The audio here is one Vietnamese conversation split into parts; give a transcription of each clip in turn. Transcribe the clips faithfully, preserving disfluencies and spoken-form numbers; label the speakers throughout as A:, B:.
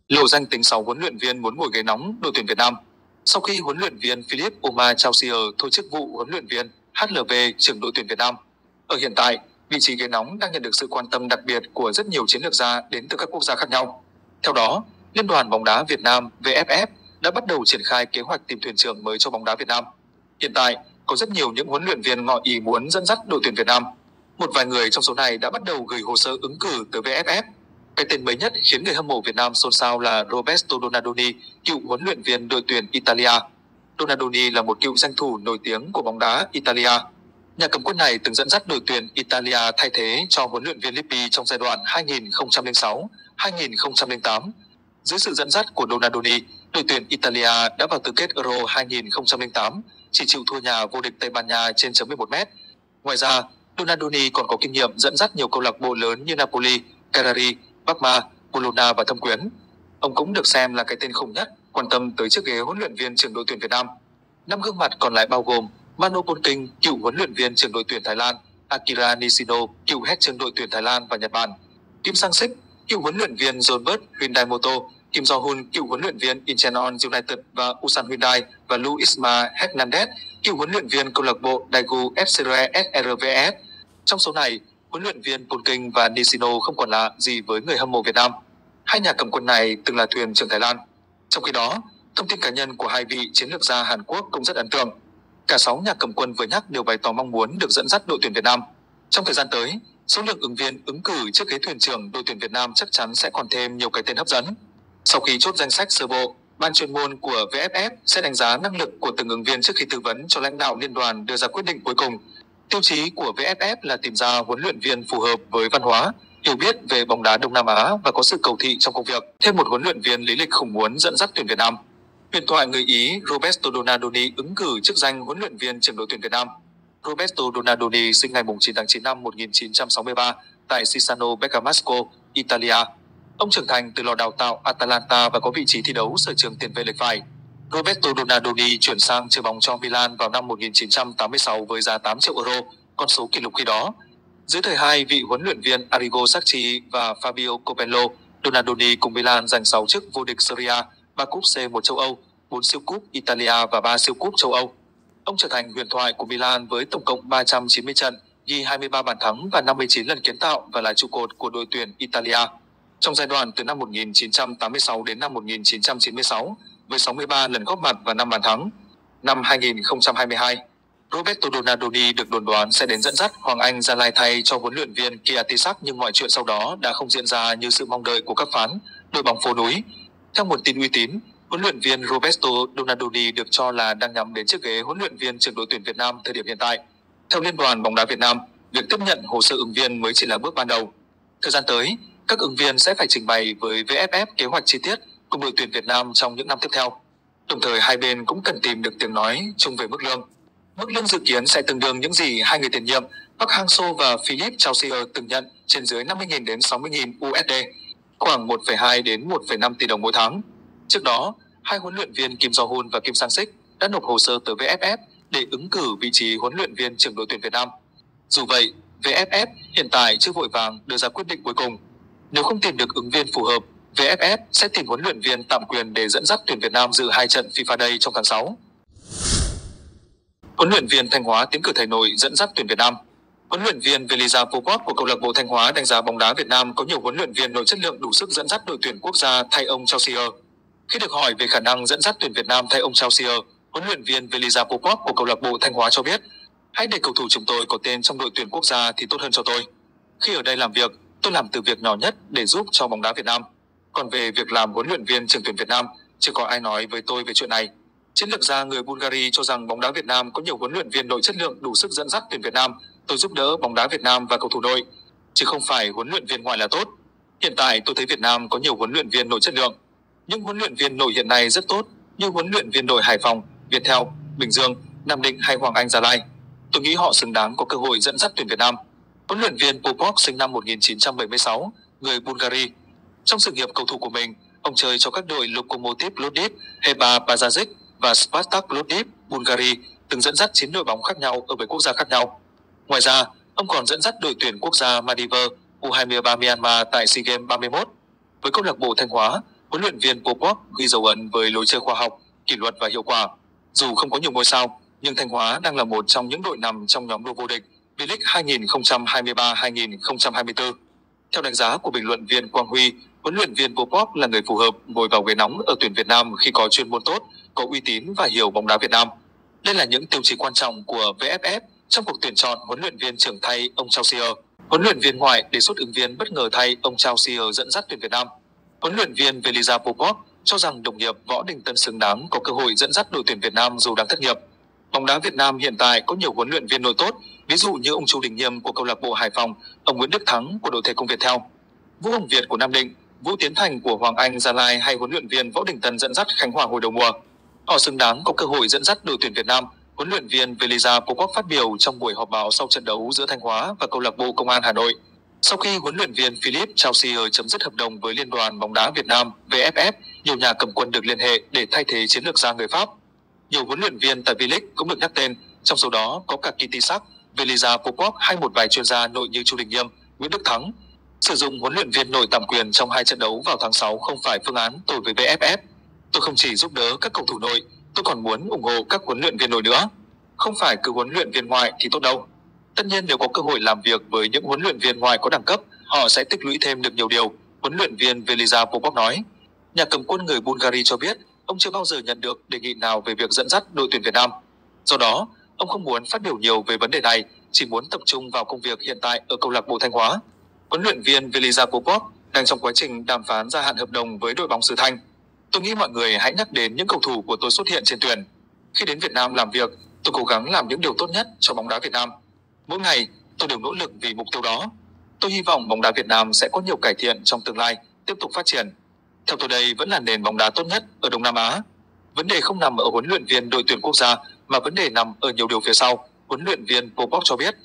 A: Lộ danh tính sáu huấn luyện viên muốn ngồi ghế nóng đội tuyển Việt Nam. Sau khi huấn luyện viên Philip Omar Chausier thôi chức vụ huấn luyện viên hát lờ vê trưởng đội tuyển Việt Nam. Ở hiện tại, vị trí ghế nóng đang nhận được sự quan tâm đặc biệt của rất nhiều chiến lược gia đến từ các quốc gia khác nhau. Theo đó, Liên đoàn bóng đá Việt Nam vê ép ép đã bắt đầu triển khai kế hoạch tìm thuyền trưởng mới cho bóng đá Việt Nam. Hiện tại, có rất nhiều những huấn luyện viên ngỏ ý muốn dẫn dắt đội tuyển Việt Nam. Một vài người trong số này đã bắt đầu gửi hồ sơ ứng cử tới vê ép ép. Cái tên mới nhất khiến người hâm mộ Việt Nam xôn xao là Roberto Donadoni, cựu huấn luyện viên đội tuyển Italia. Donadoni là một cựu danh thủ nổi tiếng của bóng đá Italia. Nhà cầm quân này từng dẫn dắt đội tuyển Italia thay thế cho huấn luyện viên Lippi trong giai đoạn hai nghìn không trăm lẻ sáu đến hai nghìn không trăm lẻ tám. Dưới sự dẫn dắt của Donadoni, đội tuyển Italia đã vào tứ kết Euro hai nghìn không trăm lẻ tám, chỉ chịu thua nhà vô địch Tây Ban Nha trên chấm mười một mét. Ngoài ra, Donadoni còn có kinh nghiệm dẫn dắt nhiều câu lạc bộ lớn như Napoli, Cagliari, Parma, Bologna và Thâm Quyến. Ông cũng được xem là cái tên khủng nhất quan tâm tới chiếc ghế huấn luyện viên trưởng đội tuyển Việt Nam. Năm gương mặt còn lại bao gồm Mano Polking, cựu huấn luyện viên trưởng đội tuyển Thái Lan, Akira Nishino, cựu head trưởng đội tuyển Thái Lan và Nhật Bản, Kim Sang-sik, cựu huấn luyện viên John Hyundai Motor, Kim Jo-hun, cựu huấn luyện viên Incheon United và Ulsan Hyundai và Luisma Hernandez, cựu huấn luyện viên câu lạc bộ Daegu ép xê ét rờ vê ét. Trong số này, huấn luyện viên Polking và Nishino không còn lạ gì với người hâm mộ Việt Nam. Hai nhà cầm quân này từng là thuyền trưởng Thái Lan. Trong khi đó, thông tin cá nhân của hai vị chiến lược gia Hàn Quốc cũng rất ấn tượng. Cả sáu nhà cầm quân vừa nhắc đều bày tỏ mong muốn được dẫn dắt đội tuyển Việt Nam. Trong thời gian tới, số lượng ứng viên ứng cử trước ghế thuyền trưởng đội tuyển Việt Nam chắc chắn sẽ còn thêm nhiều cái tên hấp dẫn. Sau khi chốt danh sách sơ bộ, ban chuyên môn của vê ép ép sẽ đánh giá năng lực của từng ứng viên trước khi tư vấn cho lãnh đạo liên đoàn đưa ra quyết định cuối cùng. Tiêu chí của vê ép ép là tìm ra huấn luyện viên phù hợp với văn hóa, hiểu biết về bóng đá Đông Nam Á và có sự cầu thị trong công việc. Thêm một huấn luyện viên lý lịch khủng muốn dẫn dắt tuyển Việt Nam. Huyền thoại người Ý Roberto Donadoni ứng cử chức danh huấn luyện viên trưởng đội tuyển Việt Nam. Roberto Donadoni sinh ngày chín tháng chín năm một nghìn chín trăm sáu mươi ba tại Cisano Bergamasco, Italia. Ông trưởng thành từ lò đào tạo Atalanta và có vị trí thi đấu sở trường tiền vệ lệch phải. Roberto Donadoni chuyển sang chơi bóng cho Milan vào năm một nghìn chín trăm tám mươi sáu với giá tám triệu euro, con số kỷ lục khi đó. Dưới thời hai vị huấn luyện viên Arrigo Sacchi và Fabio Capello, Donadoni cùng Milan giành sáu chức vô địch Serie A, ba cúp xê một châu Âu, bốn siêu cúp Italia và ba siêu cúp châu Âu. Ông trở thành huyền thoại của Milan với tổng cộng ba trăm chín mươi trận, ghi hai mươi ba bàn thắng và năm mươi chín lần kiến tạo và là trụ cột của đội tuyển Italia. Trong giai đoạn từ năm một nghìn chín trăm tám mươi sáu đến năm một nghìn chín trăm chín mươi sáu, với sáu mươi ba lần góp mặt và năm bàn thắng. Năm hai nghìn không trăm hai mươi hai, Roberto Donadoni được đồn đoán sẽ đến dẫn dắt Hoàng Anh Gia Lai thay cho huấn luyện viên Kiatisak, nhưng mọi chuyện sau đó đã không diễn ra như sự mong đợi của các phán đội bóng phố núi. Theo nguồn tin uy tín, huấn luyện viên Roberto Donadoni được cho là đang nhắm đến chiếc ghế huấn luyện viên trưởng đội tuyển Việt Nam thời điểm hiện tại. Theo Liên đoàn bóng đá Việt Nam, việc tiếp nhận hồ sơ ứng viên mới chỉ là bước ban đầu. Thời gian tới, các ứng viên sẽ phải trình bày với vê ép ép kế hoạch chi tiết cùng đội tuyển Việt Nam trong những năm tiếp theo. Đồng thời hai bên cũng cần tìm được tiếng nói chung về mức lương. Mức lương dự kiến sẽ tương đương những gì hai người tiền nhiệm Park Hang-seo và Philip Chausier từng nhận, trên dưới năm mươi nghìn đến sáu mươi nghìn u ét đê, khoảng một phẩy hai đến một phẩy năm tỷ đồng mỗi tháng. Trước đó, hai huấn luyện viên Kim Jo-hun và Kim Sang-sik đã nộp hồ sơ tới vê ép ép để ứng cử vị trí huấn luyện viên trưởng đội tuyển Việt Nam. Dù vậy, vê ép ép hiện tại chưa vội vàng đưa ra quyết định cuối cùng. Nếu không tìm được ứng viên phù hợp, vê ép ép sẽ tìm huấn luyện viên tạm quyền để dẫn dắt tuyển Việt Nam dự hai trận FIFA Day trong tháng sáu. Huấn luyện viên Thanh Hóa tiến cử thầy nội dẫn dắt tuyển Việt Nam. Huấn luyện viên Veliza Popov của câu lạc bộ Thanh Hóa đánh giá bóng đá Việt Nam có nhiều huấn luyện viên nội chất lượng đủ sức dẫn dắt đội tuyển quốc gia thay ông Chausier. Khi được hỏi về khả năng dẫn dắt tuyển Việt Nam thay ông Chausier, huấn luyện viên Veliza Popov của câu lạc bộ Thanh Hóa cho biết: "Hãy để cầu thủ chúng tôi có tên trong đội tuyển quốc gia thì tốt hơn cho tôi. Khi ở đây làm việc, tôi làm từ việc nhỏ nhất để giúp cho bóng đá Việt Nam. Còn về việc làm huấn luyện viên trưởng tuyển Việt Nam, chưa có ai nói với tôi về chuyện này." Chiến lược gia người Bulgaria cho rằng bóng đá Việt Nam có nhiều huấn luyện viên nội chất lượng đủ sức dẫn dắt tuyển Việt Nam. "Tôi giúp đỡ bóng đá Việt Nam và cầu thủ nội, chứ không phải huấn luyện viên ngoại là tốt. Hiện tại tôi thấy Việt Nam có nhiều huấn luyện viên nội chất lượng. Những huấn luyện viên nội hiện nay rất tốt, như huấn luyện viên đội Hải Phòng, Viettel, Bình Dương, Nam Định hay Hoàng Anh Gia Lai. Tôi nghĩ họ xứng đáng có cơ hội dẫn dắt tuyển Việt Nam." Huấn luyện viên Popov sinh năm một nghìn chín trăm bảy mươi sáu, người Bulgaria. Trong sự nghiệp cầu thủ của mình, ông chơi cho các đội Lokomotiv Plovdiv, Heba Pazazic và Spartak Plovdiv, Bulgaria, từng dẫn dắt chín đội bóng khác nhau ở bảy quốc gia khác nhau. Ngoài ra, ông còn dẫn dắt đội tuyển quốc gia Maldives, u hai mươi ba Myanmar tại SEA Games ba mươi mốt. Với câu lạc bộ Thanh Hóa, huấn luyện viên Popov ghi dấu ấn với lối chơi khoa học, kỷ luật và hiệu quả. Dù không có nhiều ngôi sao, nhưng Thanh Hóa đang là một trong những đội nằm trong nhóm đua vô địch V-League hai nghìn không trăm hai mươi ba hai nghìn không trăm hai mươi tư. Theo đánh giá của bình luận viên Quang Huy, huấn luyện viên Popov là người phù hợp ngồi vào ghế nóng ở tuyển Việt Nam khi có chuyên môn tốt, có uy tín và hiểu bóng đá Việt Nam. Đây là những tiêu chí quan trọng của vê ép ép trong cuộc tuyển chọn huấn luyện viên trưởng thay ông Chausier. Huấn luyện viên ngoại đề xuất ứng viên bất ngờ thay ông Chausier dẫn dắt tuyển Việt Nam. Huấn luyện viên Velisa Popov cho rằng đồng nghiệp Võ Đình Tân xứng đáng có cơ hội dẫn dắt đội tuyển Việt Nam dù đang thất nghiệp. Bóng đá Việt Nam hiện tại có nhiều huấn luyện viên nổi tốt, ví dụ như ông Chu Đình Nghiêm của câu lạc bộ Hải Phòng, ông Nguyễn Đức Thắng của đội thể công Viettel, Vũ Hồng Việt của Nam Định, Vũ Tiến Thành của Hoàng Anh Gia Lai hay huấn luyện viên Võ Đình Tân dẫn dắt Khánh Hòa hồi đầu mùa. Họ xứng đáng có cơ hội dẫn dắt đội tuyển Việt Nam. Huấn luyện viên Velisa Popov phát biểu trong buổi họp báo sau trận đấu giữa Thanh Hóa và câu lạc bộ Công an Hà Nội. Sau khi huấn luyện viên Philippe Chausier chấm dứt hợp đồng với Liên đoàn bóng đá Việt Nam vê ép ép, nhiều nhà cầm quân được liên hệ để thay thế chiến lược gia người Pháp. Nhiều huấn luyện viên tại V-League cũng được nhắc tên, trong số đó có cả Kitisak, Velisa Popov hay một vài chuyên gia nội như Chu Đình Nghiêm, Nguyễn Đức Thắng. Sử dụng huấn luyện viên nội tạm quyền trong hai trận đấu vào tháng sáu không phải phương án tôi với vê ép ép. Tôi không chỉ giúp đỡ các cầu thủ nội, tôi còn muốn ủng hộ các huấn luyện viên nội nữa. Không phải cứ huấn luyện viên ngoại thì tốt đâu. Tất nhiên nếu có cơ hội làm việc với những huấn luyện viên ngoại có đẳng cấp, họ sẽ tích lũy thêm được nhiều điều, huấn luyện viên Velisa Popov nói. Nhà cầm quân người Bulgaria cho biết ông chưa bao giờ nhận được đề nghị nào về việc dẫn dắt đội tuyển Việt Nam. Do đó, ông không muốn phát biểu nhiều về vấn đề này, chỉ muốn tập trung vào công việc hiện tại ở câu lạc bộ Thanh Hóa. Huấn luyện viên Velisa Popov đang trong quá trình đàm phán gia hạn hợp đồng với đội bóng xứ Thanh. Tôi nghĩ mọi người hãy nhắc đến những cầu thủ của tôi xuất hiện trên tuyển. Khi đến Việt Nam làm việc, tôi cố gắng làm những điều tốt nhất cho bóng đá Việt Nam. Mỗi ngày, tôi đều nỗ lực vì mục tiêu đó. Tôi hy vọng bóng đá Việt Nam sẽ có nhiều cải thiện trong tương lai, tiếp tục phát triển. Theo tôi đây vẫn là nền bóng đá tốt nhất ở Đông Nam Á. Vấn đề không nằm ở huấn luyện viên đội tuyển quốc gia, mà vấn đề nằm ở nhiều điều phía sau, huấn luyện viên Popov cho biết.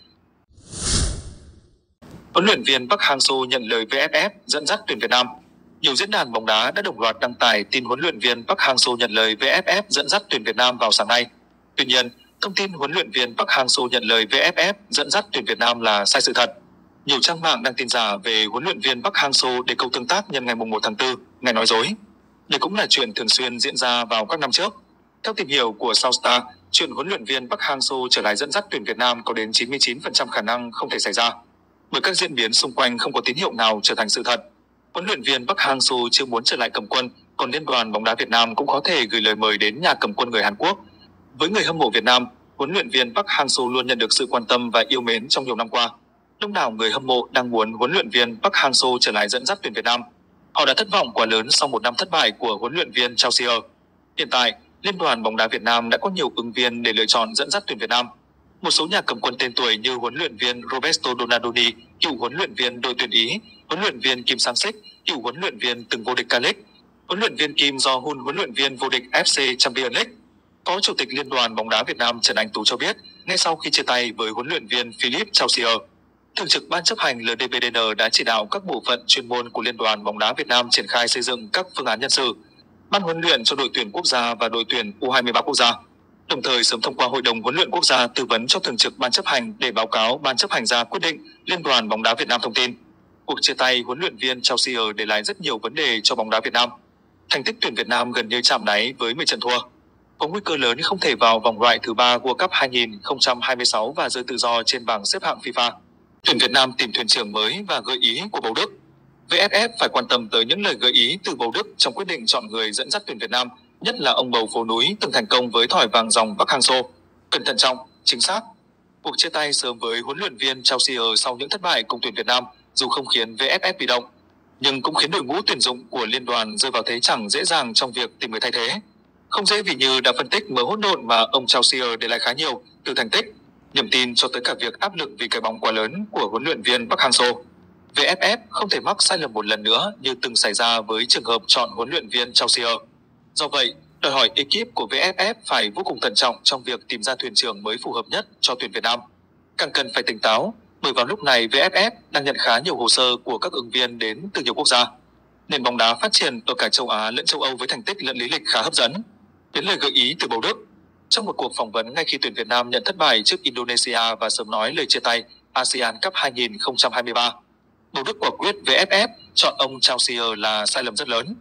A: Huấn luyện viên Park Hang-seo nhận lời vê ép ép dẫn dắt tuyển Việt Nam. Nhiều diễn đàn bóng đá đã đồng loạt đăng tải tin huấn luyện viên Park Hang-seo nhận lời vê ép ép dẫn dắt tuyển Việt Nam vào sáng nay. Tuy nhiên, thông tin huấn luyện viên Park Hang-seo nhận lời vê ép ép dẫn dắt tuyển Việt Nam là sai sự thật. Nhiều trang mạng đăng tin giả về huấn luyện viên Park Hang-seo để câu tương tác nhân ngày mùng một tháng tư, ngày nói dối. Đây cũng là chuyện thường xuyên diễn ra vào các năm trước. Theo tìm hiểu của Southstar, chuyện huấn luyện viên Park Hang-seo trở lại dẫn dắt tuyển Việt Nam có đến chín mươi chín phần trăm khả năng không thể xảy ra, bởi các diễn biến xung quanh không có tín hiệu nào trở thành sự thật. Huấn luyện viên Park Hang-seo chưa muốn trở lại cầm quân, còn Liên đoàn bóng đá Việt Nam cũng có thể gửi lời mời đến nhà cầm quân người Hàn Quốc. Với người hâm mộ Việt Nam, huấn luyện viên Park Hang-seo luôn nhận được sự quan tâm và yêu mến trong nhiều năm qua. Đông đảo người hâm mộ đang muốn huấn luyện viên Park Hang-seo trở lại dẫn dắt tuyển Việt Nam. Họ đã thất vọng quá lớn sau một năm thất bại của huấn luyện viên Chausier. Hiện tại, Liên đoàn bóng đá Việt Nam đã có nhiều ứng viên để lựa chọn dẫn dắt tuyển Việt Nam. Một số nhà cầm quân tên tuổi như huấn luyện viên Roberto Donadoni, cựu huấn luyện viên đội tuyển Ý, huấn luyện viên Kim Sang-sik, cựu huấn luyện viên từng vô địch K-League, huấn luyện viên Kim Jo-hun, huấn luyện viên vô địch ép xê Champions League. Phó Chủ tịch Liên đoàn bóng đá Việt Nam Trần Anh Tú cho biết, ngay sau khi chia tay với huấn luyện viên Philippe Chausier, Thường trực Ban chấp hành lờ đê bê đê en đã chỉ đạo các bộ phận chuyên môn của Liên đoàn bóng đá Việt Nam triển khai xây dựng các phương án nhân sự, ban huấn luyện cho đội tuyển quốc gia và đội tuyển u hai mươi ba quốc gia, đồng thời sớm thông qua Hội đồng huấn luyện quốc gia tư vấn cho Thường trực Ban chấp hành để báo cáo Ban chấp hành ra quyết định. Liên đoàn bóng đá Việt Nam thông tin, cuộc chia tay huấn luyện viên Chausier để lại rất nhiều vấn đề cho bóng đá Việt Nam. Thành tích tuyển Việt Nam gần như chạm đáy với mười trận thua, có nguy cơ lớn không thể vào vòng loại thứ ba World Cup hai nghìn không trăm hai mươi sáu và rơi tự do trên bảng xếp hạng FIFA. Tuyển Việt Nam tìm thuyền trưởng mới và gợi ý của Bầu Đức. vê ép ép phải quan tâm tới những lời gợi ý từ Bầu Đức trong quyết định chọn người dẫn dắt tuyển Việt Nam, nhất là ông Bầu Phố Núi từng thành công với thỏi vàng ròng Park Hang-seo. Cần thận trọng, chính xác. Cuộc chia tay sớm với huấn luyện viên Chausier sau những thất bại cùng tuyển Việt Nam dù không khiến vê ép ép bị động, nhưng cũng khiến đội ngũ tuyển dụng của liên đoàn rơi vào thế chẳng dễ dàng trong việc tìm người thay thế. Không dễ vì như đã phân tích mớ hỗn độn mà ông Chausier để lại khá nhiều từ thành tích, niềm tin cho tới cả việc áp lực vì cái bóng quá lớn của huấn luyện viên Park Hang-seo. vê ép ép không thể mắc sai lầm một lần nữa như từng xảy ra với trường hợp chọn huấn luyện viên Chausier. Do vậy, đòi hỏi ekip của vê ép ép phải vô cùng thận trọng trong việc tìm ra thuyền trưởng mới phù hợp nhất cho tuyển Việt Nam. Càng cần phải tỉnh táo, bởi vào lúc này vê ép ép đang nhận khá nhiều hồ sơ của các ứng viên đến từ nhiều quốc gia. Nền bóng đá phát triển ở cả châu Á lẫn châu Âu với thành tích lẫn lý lịch khá hấp dẫn. Đến lời gợi ý từ Bầu Đức, trong một cuộc phỏng vấn ngay khi tuyển Việt Nam nhận thất bại trước Indonesia và sớm nói lời chia tay ASEAN Cup hai nghìn không trăm hai mươi ba, Bầu Đức quả quyết vê ép ép chọn ông Chausier là sai lầm rất lớn.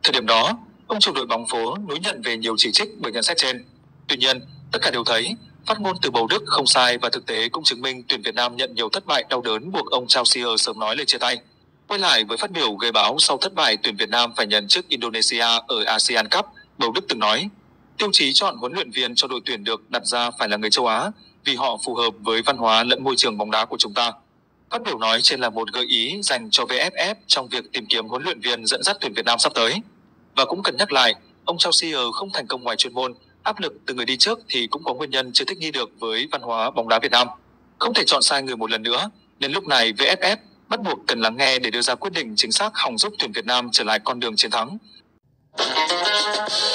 A: Thời điểm đó, ông chủ đội bóng phố núi nhận về nhiều chỉ trích bởi nhận xét trên. Tuy nhiên, tất cả đều thấy phát ngôn từ Bầu Đức không sai và thực tế cũng chứng minh tuyển Việt Nam nhận nhiều thất bại đau đớn buộc ông Chao Sier sớm nói lời chia tay. Quay lại với phát biểu gây báo sau thất bại tuyển Việt Nam phải nhận trước Indonesia ở ASEAN Cup, Bầu Đức từng nói, tiêu chí chọn huấn luyện viên cho đội tuyển được đặt ra phải là người châu Á vì họ phù hợp với văn hóa lẫn môi trường bóng đá của chúng ta. Phát biểu nói trên là một gợi ý dành cho vê ép ép trong việc tìm kiếm huấn luyện viên dẫn dắt tuyển Việt Nam sắp tới. Và cũng cần nhắc lại, ông Chao Sier không thành công ngoài chuyên môn, áp lực từ người đi trước thì cũng có nguyên nhân chưa thích nghi được với văn hóa bóng đá Việt Nam. Không thể chọn sai người một lần nữa, nên lúc này vê ép ép bắt buộc cần lắng nghe để đưa ra quyết định chính xác hòng giúp tuyển Việt Nam trở lại con đường chiến thắng.